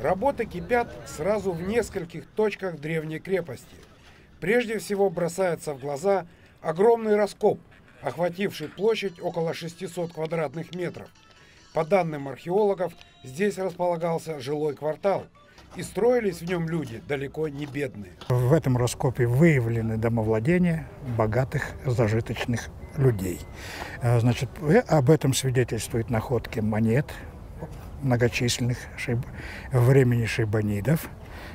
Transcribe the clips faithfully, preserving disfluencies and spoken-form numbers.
Работы кипят сразу в нескольких точках древней крепости. Прежде всего бросается в глаза огромный раскоп, охвативший площадь около шестисот квадратных метров. По данным археологов, здесь располагался жилой квартал, и строились в нем люди далеко не бедные. В этом раскопе выявлены домовладения богатых, зажиточных людей. Значит, об этом свидетельствуют находки монет многочисленных шиб... времени шейбанидов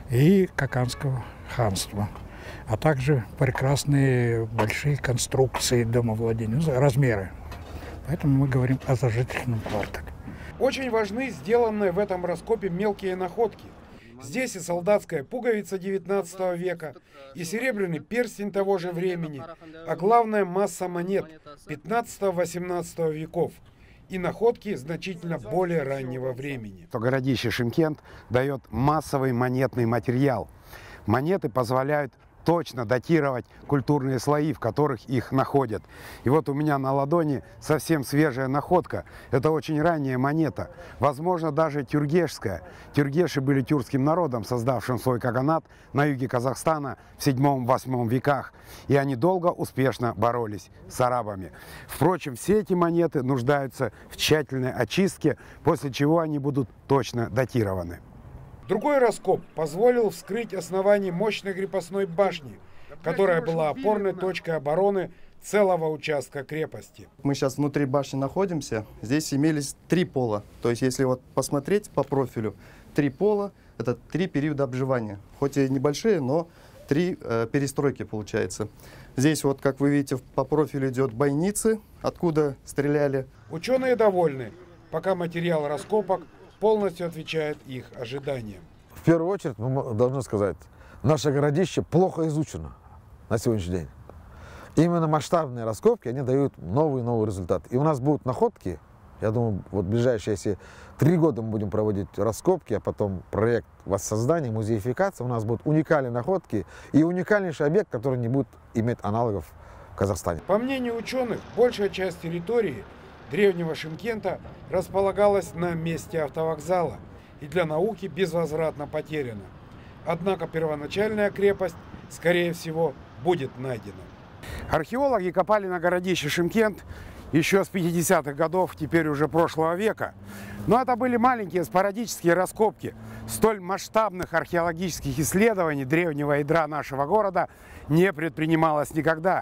и Каканского ханства, а также прекрасные большие конструкции домовладений, размеры. Поэтому мы говорим о зажиточном квартале. Очень важны сделанные в этом раскопе мелкие находки. Здесь и солдатская пуговица девятнадцатого века, и серебряный перстень того же времени, а главное масса монет пятнадцатого-восемнадцатого веков. И находки значительно более раннего времени. Городище Шымкент дает массовый монетный материал. Монеты позволяют точно датировать культурные слои, в которых их находят. И вот у меня на ладони совсем свежая находка. Это очень ранняя монета, возможно, даже тюргешская. Тюргеши были тюркским народом, создавшим свой каганат на юге Казахстана в седьмом-восьмом веках. И они долго успешно боролись с арабами. Впрочем, все эти монеты нуждаются в тщательной очистке, после чего они будут точно датированы. Другой раскоп позволил вскрыть основание мощной крепостной башни, которая была опорной точкой обороны целого участка крепости. Мы сейчас внутри башни находимся. Здесь имелись три пола. То есть, если вот посмотреть по профилю, три пола – это три периода обживания. Хоть и небольшие, но три э, перестройки получается. Здесь вот, как вы видите, по профилю идет бойницы, откуда стреляли. Ученые довольны, пока материал раскопок полностью отвечает их ожиданиям. В первую очередь мы должны сказать, наше городище плохо изучено на сегодняшний день. Именно масштабные раскопки, они дают новый-новый результат. И у нас будут находки, я думаю, вот в ближайшие, если три года мы будем проводить раскопки, а потом проект воссоздания, музеификации, у нас будут уникальные находки и уникальнейший объект, который не будет иметь аналогов в Казахстане. По мнению ученых, большая часть территории древнего Шымкента располагалась на месте автовокзала и для науки безвозвратно потеряна. Однако первоначальная крепость, скорее всего, будет найдена. Археологи копали на городище Шымкент еще с пятидесятых годов, теперь уже прошлого века. Но это были маленькие спорадические раскопки. Столь масштабных археологических исследований древнего ядра нашего города не предпринималось никогда.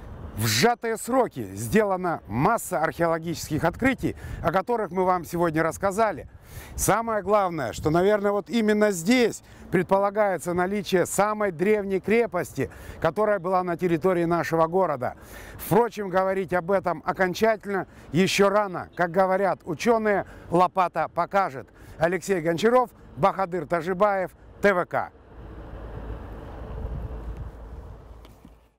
В сжатые сроки сделана масса археологических открытий, о которых мы вам сегодня рассказали. Самое главное, что, наверное, вот именно здесь предполагается наличие самой древней крепости, которая была на территории нашего города. Впрочем, говорить об этом окончательно еще рано. Как говорят ученые, лопата покажет. Алексей Гончаров, Бахадыр Тажибаев, тэ вэ ка.